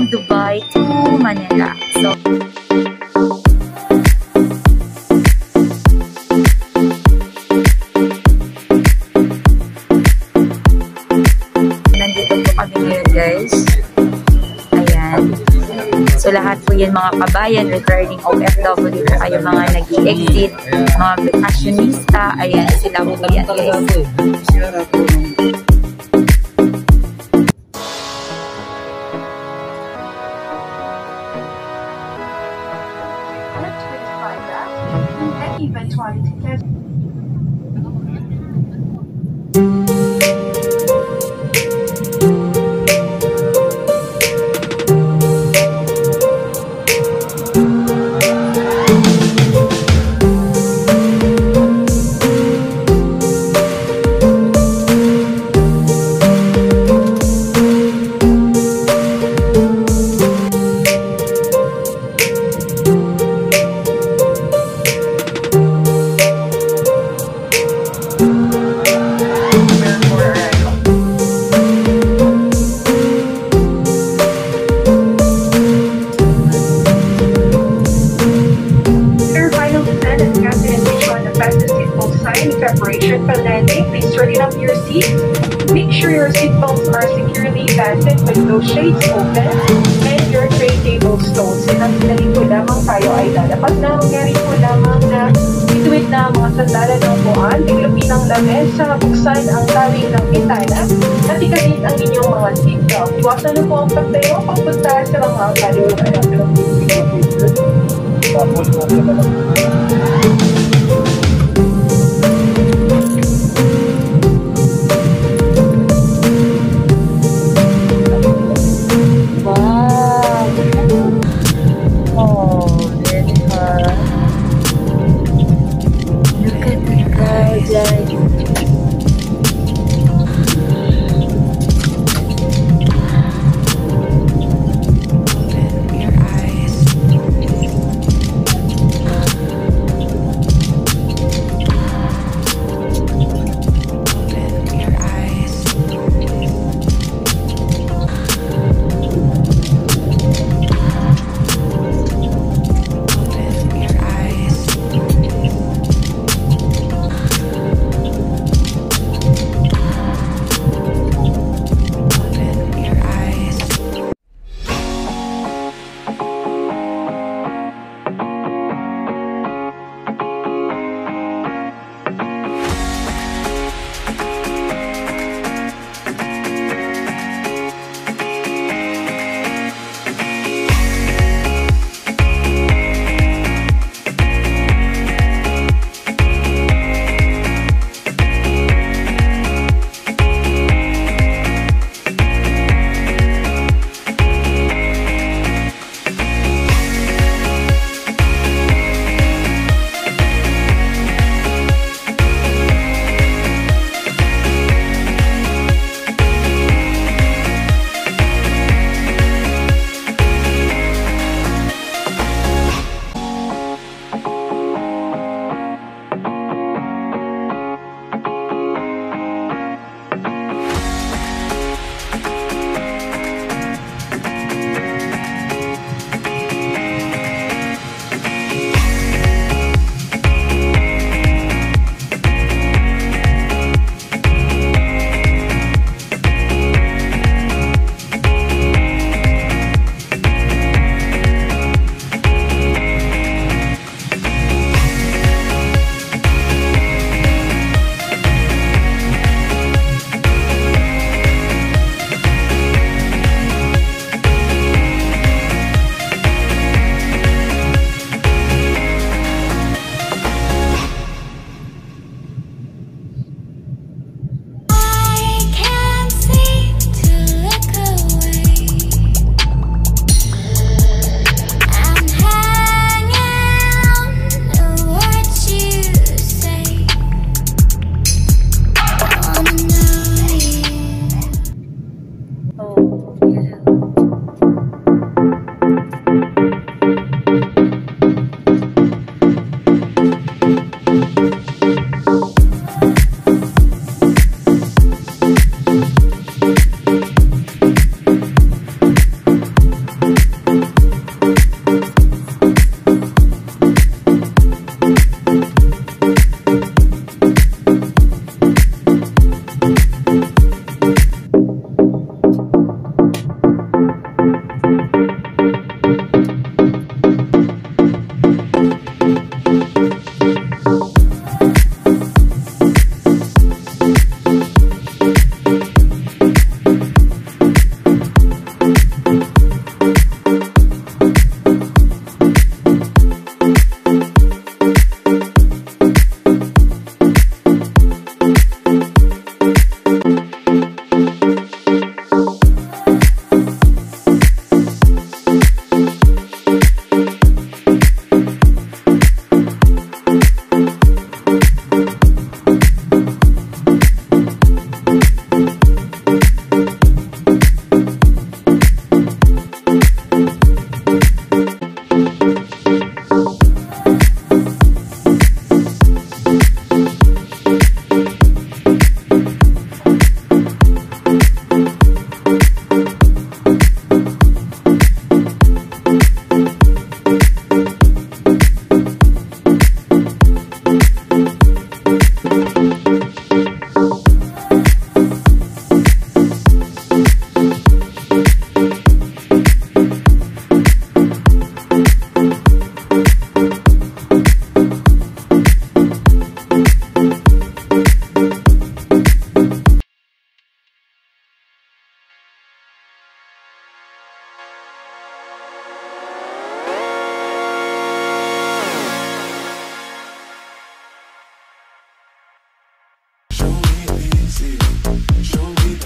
from Dubai to Manila. So, nandito po kami ngayon, guys. Ayan. So, lahat po yan mga kabayan regarding OFW na kayo mga nag-i-exit, mga vacationista. Ayan, sila po yan, guys. Eventuality test. Preparation for landing, please turn up your seats. Make sure your seatbelts are securely fastened with those shades open and your tray table stones. Sinang-sinali po lamang tayo ay lalapat na. Mangyari po lamang na ituwid na mga sandala ng buwan, tiglupin ang lamesa, buksan ang tawing ng pintana, at ikadit ang inyong mga seatbelt. Iwasan na po ang pagtayo pagpunta sa mga kalimutan. see it. Show me